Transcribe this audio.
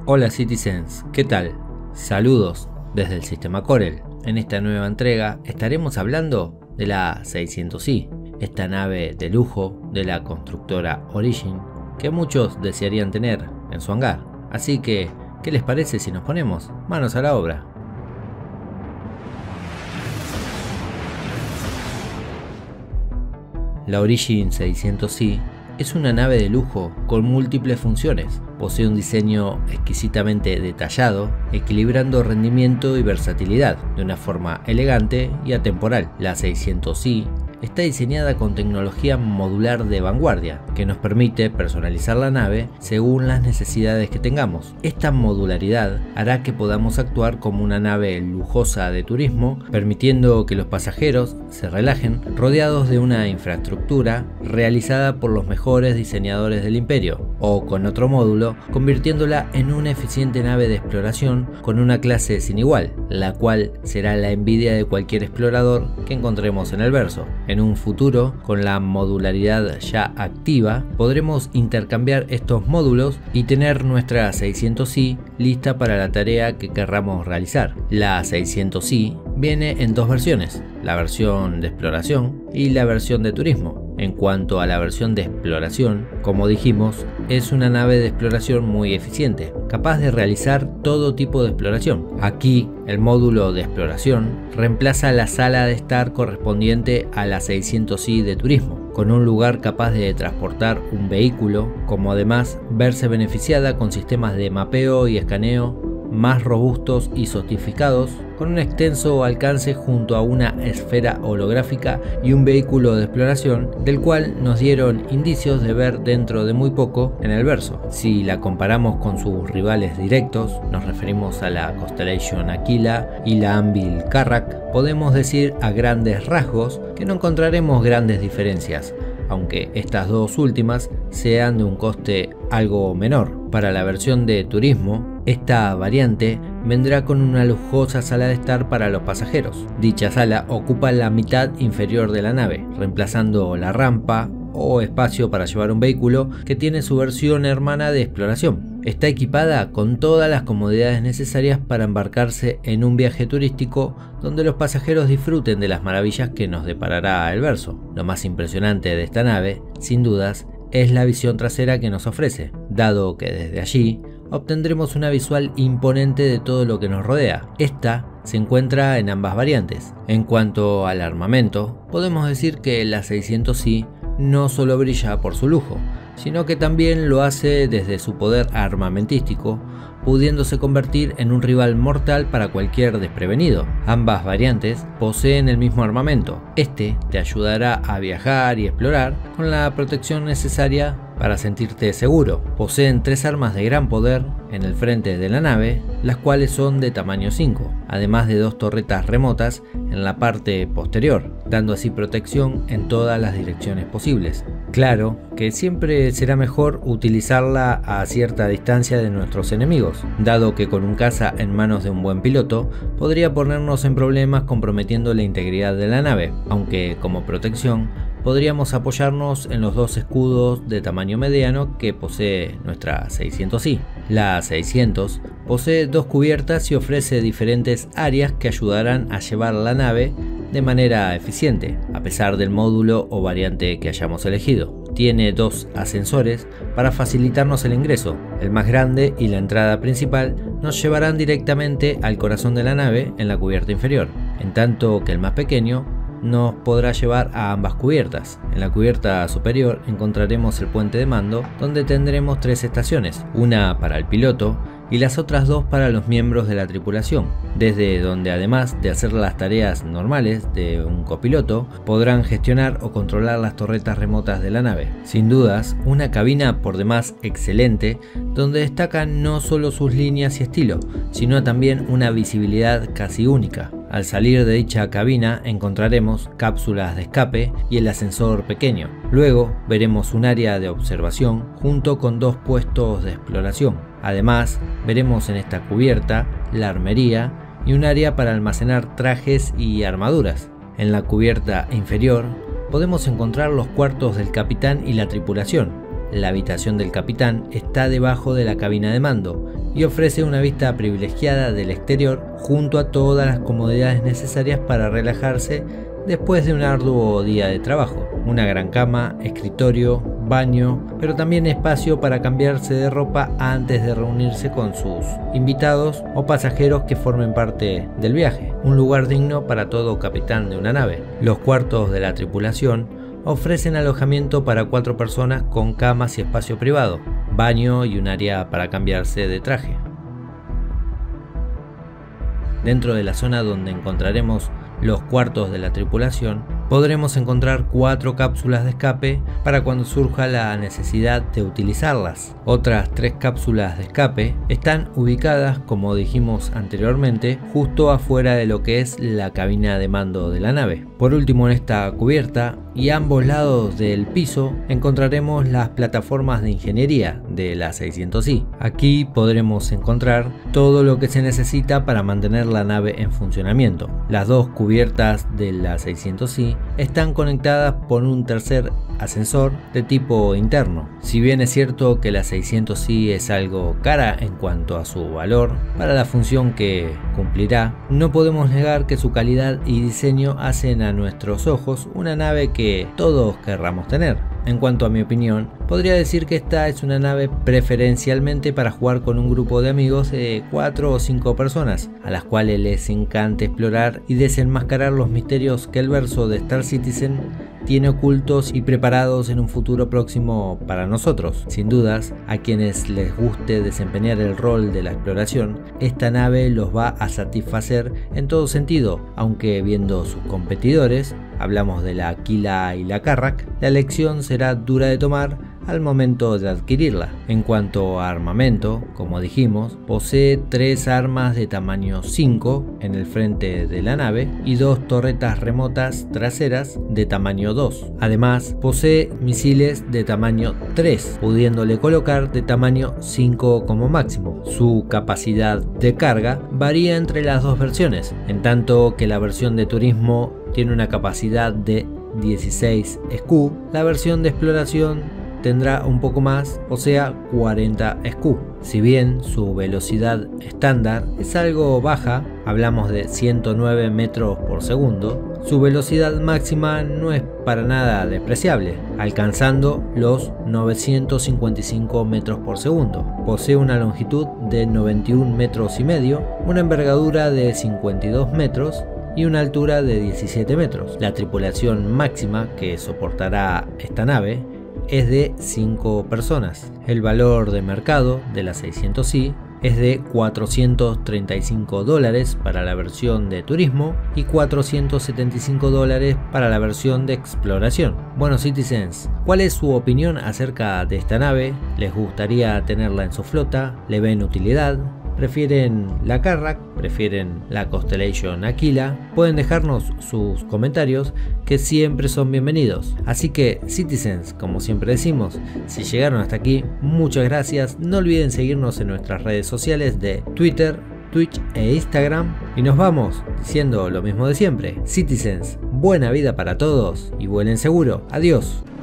Hola Citizens, ¿qué tal? Saludos desde el sistema Corel. En esta nueva entrega estaremos hablando de la 600i, esta nave de lujo de la constructora Origin que muchos desearían tener en su hangar. Así que, ¿qué les parece si nos ponemos manos a la obra? La Origin 600i es una nave de lujo con múltiples funciones. Posee un diseño exquisitamente detallado, equilibrando rendimiento y versatilidad de una forma elegante y atemporal. La 600i está diseñada con tecnología modular de vanguardia, que nos permite personalizar la nave según las necesidades que tengamos. Esta modularidad hará que podamos actuar como una nave lujosa de turismo, permitiendo que los pasajeros se relajen rodeados de una infraestructura realizada por los mejores diseñadores del imperio, o con otro módulo, convirtiéndola en una eficiente nave de exploración con una clase sin igual, la cual será la envidia de cualquier explorador que encontremos en el verso. En un futuro, con la modularidad ya activa, podremos intercambiar estos módulos y tener nuestra 600i lista para la tarea que querramos realizar. La 600i viene en dos versiones, la versión de exploración y la versión de turismo. En cuanto a la versión de exploración, como dijimos, es una nave de exploración muy eficiente, capaz de realizar todo tipo de exploración. Aquí, el módulo de exploración reemplaza la sala de estar correspondiente a la 600i de turismo, con un lugar capaz de transportar un vehículo, como además verse beneficiada con sistemas de mapeo y escaneo más robustos y sofisticados, con un extenso alcance junto a una esfera holográfica y un vehículo de exploración del cual nos dieron indicios de ver dentro de muy poco en el verso. Si la comparamos con sus rivales directos, nos referimos a la Constellation Aquila y la Anvil Carrack, podemos decir a grandes rasgos que no encontraremos grandes diferencias, aunque estas dos últimas sean de un coste algo menor. Para la versión de turismo, esta variante vendrá con una lujosa sala de estar para los pasajeros. Dicha sala ocupa la mitad inferior de la nave, reemplazando la rampa o espacio para llevar un vehículo que tiene su versión hermana de exploración. Está equipada con todas las comodidades necesarias para embarcarse en un viaje turístico donde los pasajeros disfruten de las maravillas que nos deparará el verso. Lo más impresionante de esta nave, sin dudas, es la visión trasera que nos ofrece, dado que desde allí obtendremos una visual imponente de todo lo que nos rodea. Esta se encuentra en ambas variantes. En cuanto al armamento, podemos decir que la 600i no solo brilla por su lujo, sino que también lo hace desde su poder armamentístico, pudiéndose convertir en un rival mortal para cualquier desprevenido. Ambas variantes poseen el mismo armamento. Este te ayudará a viajar y explorar con la protección necesaria para sentirte seguro. Poseen tres armas de gran poder en el frente de la nave, las cuales son de tamaño 5, además de dos torretas remotas en la parte posterior, dando así protección en todas las direcciones posibles. Claro que siempre será mejor utilizarla a cierta distancia de nuestros enemigos, dado que con un caza en manos de un buen piloto podría ponernos en problemas comprometiendo la integridad de la nave, aunque como protección podríamos apoyarnos en los dos escudos de tamaño mediano que posee nuestra 600i. La 600 posee dos cubiertas y ofrece diferentes áreas que ayudarán a llevar la nave de manera eficiente, a pesar del módulo o variante que hayamos elegido. Tiene dos ascensores para facilitarnos el ingreso. El más grande y la entrada principal nos llevarán directamente al corazón de la nave en la cubierta inferior, en tanto que el más pequeño nos podrá llevar a ambas cubiertas. En la cubierta superior encontraremos el puente de mando, donde tendremos tres estaciones, una para el piloto y las otras dos para los miembros de la tripulación, desde donde además de hacer las tareas normales de un copiloto, podrán gestionar o controlar las torretas remotas de la nave. Sin dudas, una cabina por demás excelente, donde destacan no solo sus líneas y estilo, sino también una visibilidad casi única. Al salir de dicha cabina encontraremos cápsulas de escape y el ascensor pequeño. Luego veremos un área de observación junto con dos puestos de exploración. Además, veremos en esta cubierta la armería y un área para almacenar trajes y armaduras. En la cubierta inferior podemos encontrar los cuartos del capitán y la tripulación, La habitación del capitán está debajo de la cabina de mando y ofrece una vista privilegiada del exterior junto a todas las comodidades necesarias para relajarse después de un arduo día de trabajo. Una gran cama, escritorio, baño, pero también espacio para cambiarse de ropa antes de reunirse con sus invitados o pasajeros que formen parte del viaje. Un lugar digno para todo capitán de una nave. Los cuartos de la tripulación ofrecen alojamiento para 4 personas con camas y espacio privado, baño y un área para cambiarse de traje. Dentro de la zona donde encontraremos los cuartos de la tripulación, podremos encontrar 4 cápsulas de escape para cuando surja la necesidad de utilizarlas. Otras 3 cápsulas de escape están ubicadas, como dijimos anteriormente, justo afuera de lo que es la cabina de mando de la nave. Por último, en esta cubierta y a ambos lados del piso encontraremos las plataformas de ingeniería de la 600i. Aquí podremos encontrar todo lo que se necesita para mantener la nave en funcionamiento. Las 2 cubiertas de la 600i están conectadas por un tercer ascensor de tipo interno. Si bien es cierto que la 600i es algo cara en cuanto a su valor para la función que cumplirá, no podemos negar que su calidad y diseño hacen a nuestros ojos una nave que todos querramos tener. En cuanto a mi opinión, podría decir que esta es una nave preferencialmente para jugar con un grupo de amigos de 4 o 5 personas, a las cuales les encanta explorar y desenmascarar los misterios que el verso de Star Citizen tiene ocultos y preparados en un futuro próximo para nosotros. Sin dudas, a quienes les guste desempeñar el rol de la exploración, esta nave los va a satisfacer en todo sentido, aunque viendo sus competidores, hablamos de la Aquila y la Carrack, la elección será dura de tomar al momento de adquirirla. En cuanto a armamento, como dijimos, posee 3 armas de tamaño 5 en el frente de la nave y 2 torretas remotas traseras de tamaño 2. Además, posee misiles de tamaño 3, pudiéndole colocar de tamaño 5 como máximo. Su capacidad de carga varía entre las 2 versiones, en tanto que la versión de turismo tiene una capacidad de 16 SQ, la versión de exploración tendrá un poco más, o sea 40 SQ. Si bien su velocidad estándar es algo baja, hablamos de 109 metros por segundo, su velocidad máxima no es para nada despreciable, alcanzando los 955 metros por segundo. Posee una longitud de 91 metros y medio, una envergadura de 52 metros y una altura de 17 metros. La tripulación máxima que soportará esta nave es de 5 personas. El valor de mercado de la 600i es de $435 para la versión de turismo y $475 para la versión de exploración. Bueno, Citizens, ¿cuál es su opinión acerca de esta nave? ¿Les gustaría tenerla en su flota? ¿Le ven utilidad? ¿Prefieren la Carrack? ¿Prefieren la Constellation Aquila? Pueden dejarnos sus comentarios, que siempre son bienvenidos. Así que, Citizens, como siempre decimos, si llegaron hasta aquí, muchas gracias. No olviden seguirnos en nuestras redes sociales de Twitter, Twitch e Instagram. Y nos vamos diciendo lo mismo de siempre. Citizens, buena vida para todos y vuelen seguro. Adiós.